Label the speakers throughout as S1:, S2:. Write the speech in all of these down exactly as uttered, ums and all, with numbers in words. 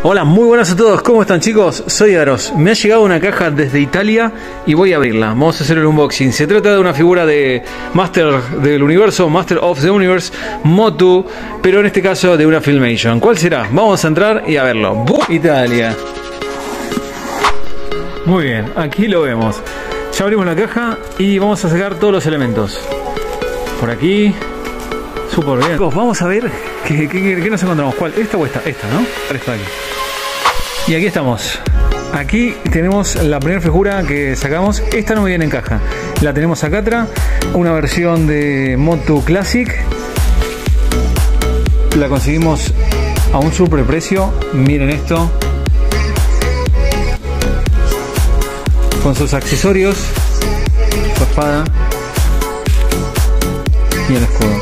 S1: Hola, muy buenas a todos, ¿cómo están chicos? Soy Aros, me ha llegado una caja desde Italia y voy a abrirla, vamos a hacer el unboxing. Se trata de una figura de Master del Universo, Master of the Universe, Motu, pero en este caso de una Filmation. ¿Cuál será? Vamos a entrar y a verlo. Italia. Muy bien, aquí lo vemos. Ya abrimos la caja y vamos a sacar todos los elementos. Por aquí. Súper bien. Vamos a ver qué, qué, qué nos encontramos. ¿Cuál? ¿Esta o esta? Esta, ¿no? Esta aquí. Y aquí estamos. Aquí tenemos la primera figura que sacamos. Esta no viene en caja. La tenemos acá atrás. Una versión de Motu Classic. La conseguimos a un super precio. Miren esto. Con sus accesorios. Su espada. Y el escudo.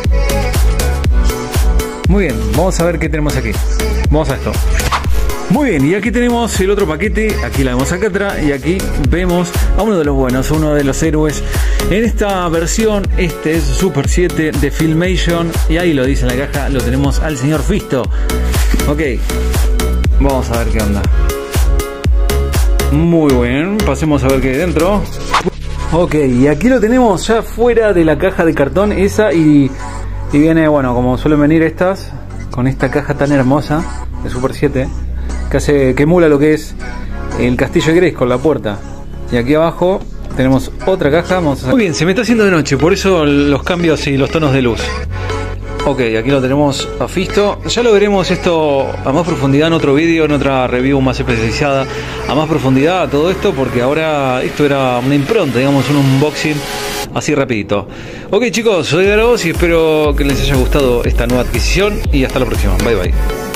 S1: Muy bien, vamos a ver qué tenemos aquí. Vamos a esto. Muy bien, y aquí tenemos el otro paquete. Aquí la vemos acá atrás. Y aquí vemos a uno de los buenos, uno de los héroes. En esta versión, este es Super siete de Filmation. Y ahí lo dice en la caja, lo tenemos al señor Fisto. Ok, vamos a ver qué onda. Muy bien, pasemos a ver qué hay dentro. Ok, y aquí lo tenemos ya fuera de la caja de cartón esa. Y, y viene, bueno, como suelen venir estas, con esta caja tan hermosa de Super siete. Que hace, que emula lo que es el castillo de Grayskull, la puerta. Y aquí abajo tenemos otra caja. Vamos a... Muy bien, se me está haciendo de noche, por eso los cambios y los tonos de luz. Ok, aquí lo tenemos a Fisto. Ya lo veremos esto a más profundidad en otro vídeo, en otra review más especializada, a más profundidad todo esto, porque ahora esto era una impronta, digamos, un unboxing así rapidito. Ok chicos, soy Aros y espero que les haya gustado esta nueva adquisición y hasta la próxima. Bye bye.